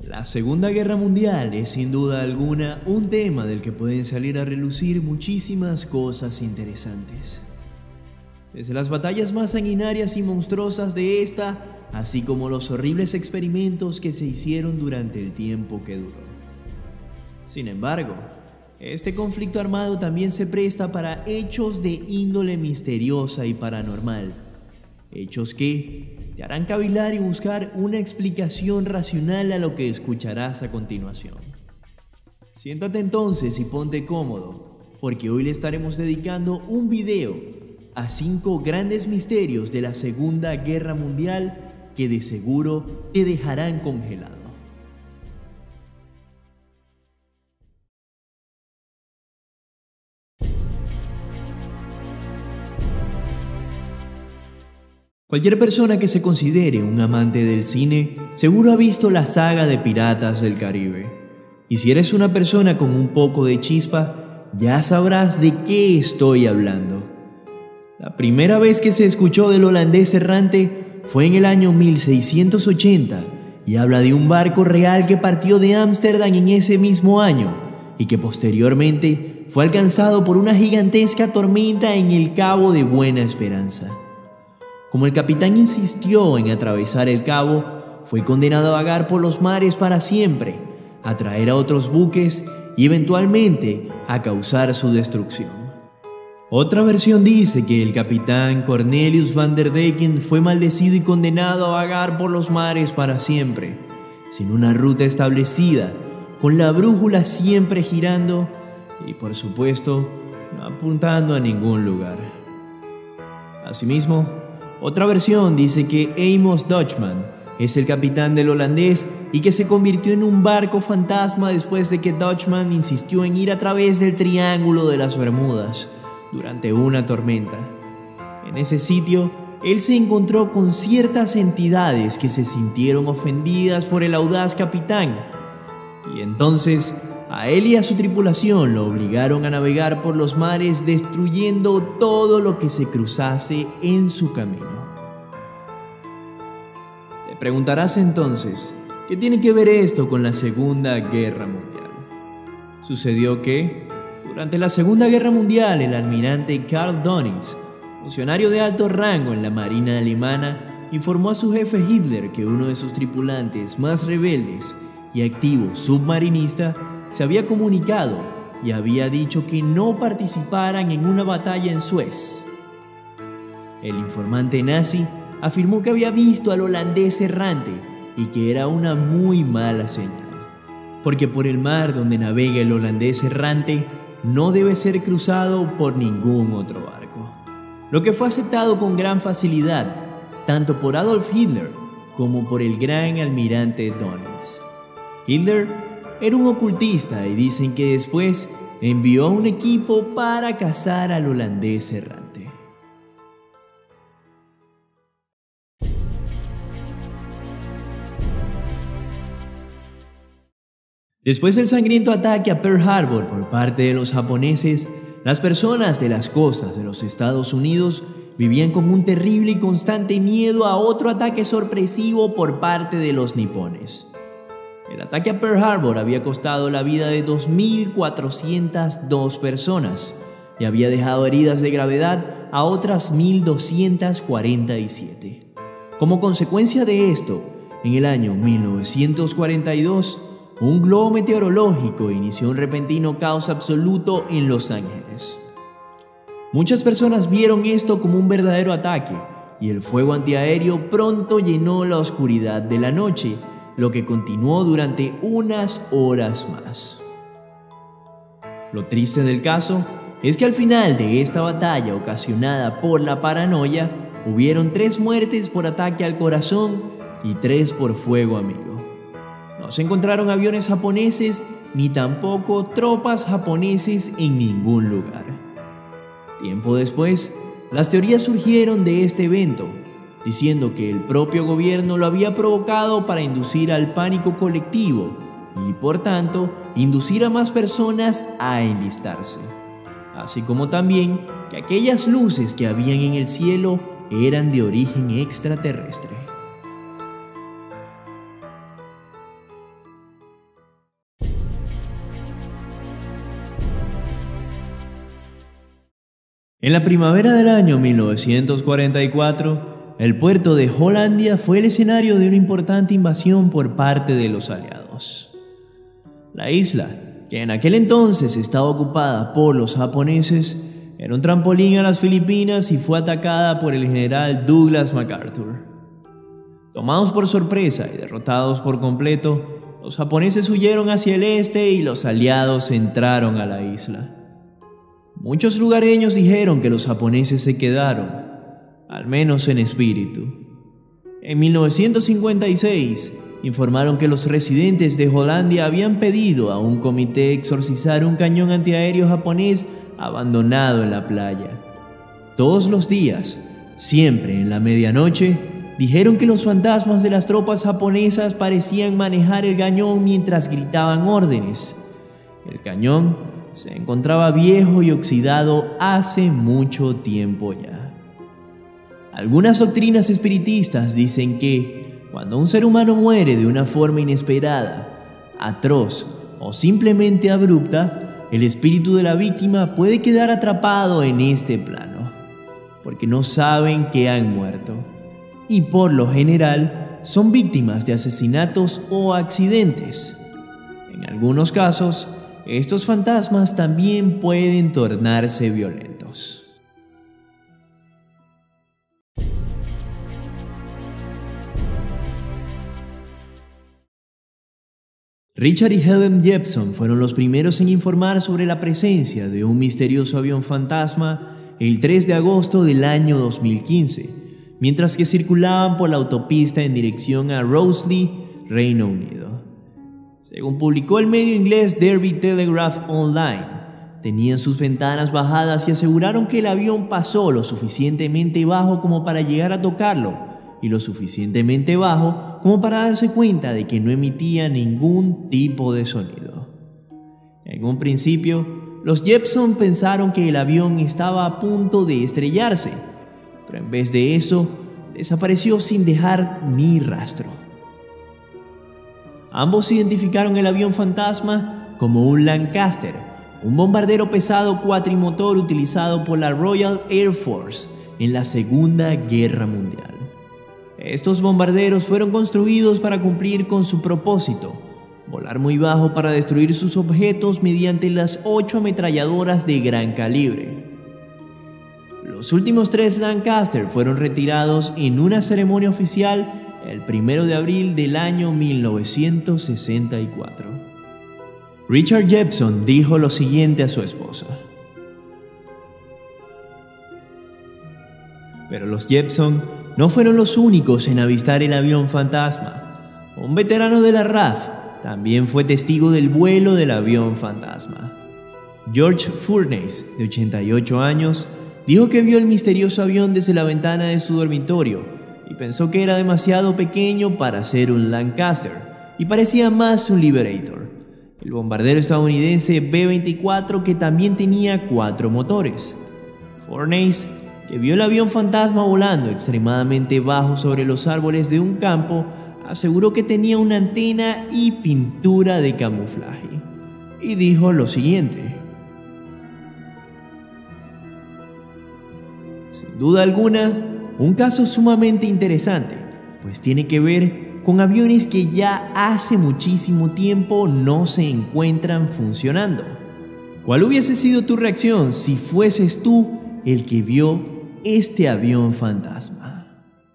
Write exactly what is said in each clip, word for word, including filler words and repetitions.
La Segunda Guerra Mundial es sin duda alguna un tema del que pueden salir a relucir muchísimas cosas interesantes. Desde las batallas más sanguinarias y monstruosas de esta, así como los horribles experimentos que se hicieron durante el tiempo que duró. Sin embargo, este conflicto armado también se presta para hechos de índole misteriosa y paranormal. Hechos que te harán cavilar y buscar una explicación racional a lo que escucharás a continuación. Siéntate entonces y ponte cómodo, porque hoy le estaremos dedicando un video a cinco grandes misterios de la Segunda Guerra Mundial que de seguro te dejarán congelado. Cualquier persona que se considere un amante del cine seguro ha visto la saga de Piratas del Caribe. Y si eres una persona con un poco de chispa, ya sabrás de qué estoy hablando. La primera vez que se escuchó del holandés errante fue en el año mil seiscientos ochenta y habla de un barco real que partió de Ámsterdam en ese mismo año y que posteriormente fue alcanzado por una gigantesca tormenta en el Cabo de Buena Esperanza. Como el capitán insistió en atravesar el cabo, fue condenado a vagar por los mares para siempre, a atraer a otros buques y eventualmente a causar su destrucción. Otra versión dice que el capitán Cornelius van der Decken fue maldecido y condenado a vagar por los mares para siempre, sin una ruta establecida, con la brújula siempre girando y, por supuesto, no apuntando a ningún lugar. Asimismo, otra versión dice que Amos Dutchman es el capitán del holandés y que se convirtió en un barco fantasma después de que Dutchman insistió en ir a través del Triángulo de las Bermudas durante una tormenta. En ese sitio, él se encontró con ciertas entidades que se sintieron ofendidas por el audaz capitán y entonces a él y a su tripulación lo obligaron a navegar por los mares destruyendo todo lo que se cruzase en su camino. Te preguntarás entonces, ¿qué tiene que ver esto con la Segunda Guerra Mundial? Sucedió que, durante la Segunda Guerra Mundial, el almirante Karl Dönitz, funcionario de alto rango en la Marina alemana, informó a su jefe Hitler que uno de sus tripulantes más rebeldes y activo submarinista se había comunicado y había dicho que no participaran en una batalla en Suez. El informante nazi afirmó que había visto al holandés errante y que era una muy mala señal, porque por el mar donde navega el holandés errante no debe ser cruzado por ningún otro barco, lo que fue aceptado con gran facilidad tanto por Adolf Hitler como por el gran almirante Dönitz. Hitler era un ocultista y dicen que después envió a un equipo para cazar al holandés errante. Después del sangriento ataque a Pearl Harbor por parte de los japoneses, las personas de las costas de los Estados Unidos vivían con un terrible y constante miedo a otro ataque sorpresivo por parte de los nipones. El ataque a Pearl Harbor había costado la vida de dos mil cuatrocientas dos personas y había dejado heridas de gravedad a otras mil doscientas cuarenta y siete. Como consecuencia de esto, en el año mil novecientos cuarenta y dos, un globo meteorológico inició un repentino caos absoluto en Los Ángeles. Muchas personas vieron esto como un verdadero ataque y el fuego antiaéreo pronto llenó la oscuridad de la noche, lo que continuó durante unas horas más. Lo triste del caso es que al final de esta batalla ocasionada por la paranoia, hubieron tres muertes por ataque al corazón y tres por fuego amigo. No se encontraron aviones japoneses ni tampoco tropas japoneses en ningún lugar. Tiempo después, las teorías surgieron de este evento, diciendo que el propio gobierno lo había provocado para inducir al pánico colectivo y, por tanto, inducir a más personas a enlistarse. Así como también que aquellas luces que habían en el cielo eran de origen extraterrestre. En la primavera del año mil novecientos cuarenta y cuatro, el puerto de Hollandia fue el escenario de una importante invasión por parte de los aliados. La isla, que en aquel entonces estaba ocupada por los japoneses, era un trampolín a las Filipinas y fue atacada por el general Douglas MacArthur. Tomados por sorpresa y derrotados por completo, los japoneses huyeron hacia el este y los aliados entraron a la isla. Muchos lugareños dijeron que los japoneses se quedaron, al menos en espíritu. En mil novecientos cincuenta y seis, informaron que los residentes de Hollandia habían pedido a un comité exorcizar un cañón antiaéreo japonés abandonado en la playa. Todos los días, siempre en la medianoche, dijeron que los fantasmas de las tropas japonesas parecían manejar el cañón mientras gritaban órdenes. El cañón se encontraba viejo y oxidado hace mucho tiempo ya. Algunas doctrinas espiritistas dicen que cuando un ser humano muere de una forma inesperada, atroz o simplemente abrupta, el espíritu de la víctima puede quedar atrapado en este plano, porque no saben que han muerto, y por lo general son víctimas de asesinatos o accidentes. En algunos casos, estos fantasmas también pueden tornarse violentos. Richard y Helen Jepson fueron los primeros en informar sobre la presencia de un misterioso avión fantasma el tres de agosto del año dos mil quince, mientras que circulaban por la autopista en dirección a Rosslea, Reino Unido. Según publicó el medio inglés Derby Telegraph Online, tenían sus ventanas bajadas y aseguraron que el avión pasó lo suficientemente bajo como para llegar a tocarlo y lo suficientemente bajo como para darse cuenta de que no emitía ningún tipo de sonido. En un principio, los Jepson pensaron que el avión estaba a punto de estrellarse, pero en vez de eso, desapareció sin dejar ni rastro. Ambos identificaron el avión fantasma como un Lancaster, un bombardero pesado cuatrimotor utilizado por la Royal Air Force en la Segunda Guerra Mundial. Estos bombarderos fueron construidos para cumplir con su propósito, volar muy bajo para destruir sus objetos mediante las ocho ametralladoras de gran calibre. Los últimos tres Lancaster fueron retirados en una ceremonia oficial el primero de abril del año mil novecientos sesenta y cuatro. Richard Jepson dijo lo siguiente a su esposa. Pero los Jepson no fueron los únicos en avistar el avión fantasma. Un veterano de la R A F también fue testigo del vuelo del avión fantasma. George Furness, de ochenta y ocho años, dijo que vio el misterioso avión desde la ventana de su dormitorio y pensó que era demasiado pequeño para ser un Lancaster y parecía más un Liberator, el bombardero estadounidense B veinticuatro que también tenía cuatro motores. Furness, que vio el avión fantasma volando extremadamente bajo sobre los árboles de un campo, aseguró que tenía una antena y pintura de camuflaje, y dijo lo siguiente. Sin duda alguna, un caso sumamente interesante, pues tiene que ver con aviones que ya hace muchísimo tiempo no se encuentran funcionando. ¿Cuál hubiese sido tu reacción si fueses tú el que vio este avión fantasma?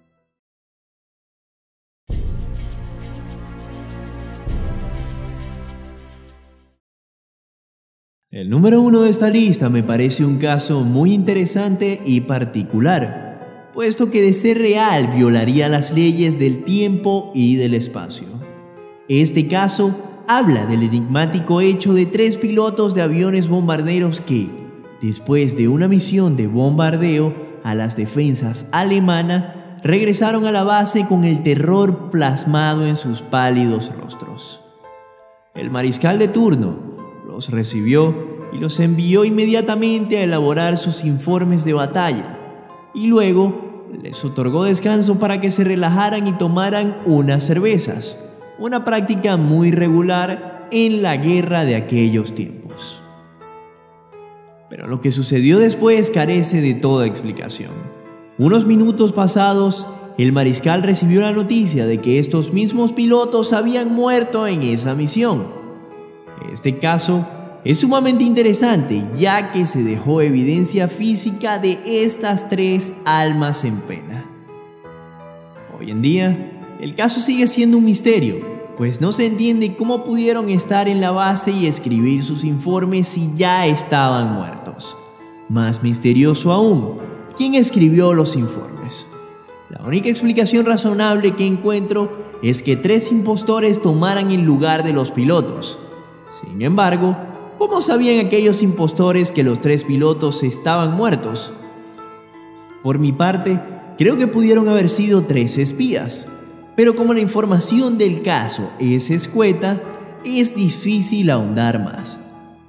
El número uno de esta lista me parece un caso muy interesante y particular, puesto que de ser real violaría las leyes del tiempo y del espacio. Este caso habla del enigmático hecho de tres pilotos de aviones bombarderos que, después de una misión de bombardeo a las defensas alemanas, regresaron a la base con el terror plasmado en sus pálidos rostros. El mariscal de turno los recibió y los envió inmediatamente a elaborar sus informes de batalla, y luego les otorgó descanso para que se relajaran y tomaran unas cervezas, una práctica muy regular en la guerra de aquellos tiempos. Pero lo que sucedió después carece de toda explicación. Unos minutos pasados, el mariscal recibió la noticia de que estos mismos pilotos habían muerto en esa misión. Este caso es sumamente interesante, ya que se dejó evidencia física de estas tres almas en pena. Hoy en día, el caso sigue siendo un misterio, pues no se entiende cómo pudieron estar en la base y escribir sus informes si ya estaban muertos. Más misterioso aún, ¿quién escribió los informes? La única explicación razonable que encuentro es que tres impostores tomaran el lugar de los pilotos. Sin embargo, ¿cómo sabían aquellos impostores que los tres pilotos estaban muertos? Por mi parte, creo que pudieron haber sido tres espías, pero como la información del caso es escueta, es difícil ahondar más.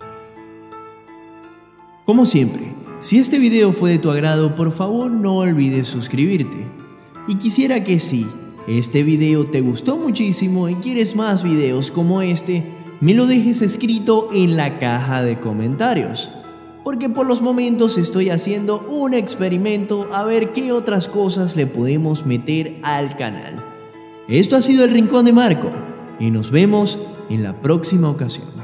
Como siempre, si este video fue de tu agrado, por favor no olvides suscribirte. Y quisiera que si este video te gustó muchísimo y quieres más videos como este, me lo dejes escrito en la caja de comentarios, porque por los momentos estoy haciendo un experimento a ver qué otras cosas le podemos meter al canal. Esto ha sido El Rincón de Marco y nos vemos en la próxima ocasión.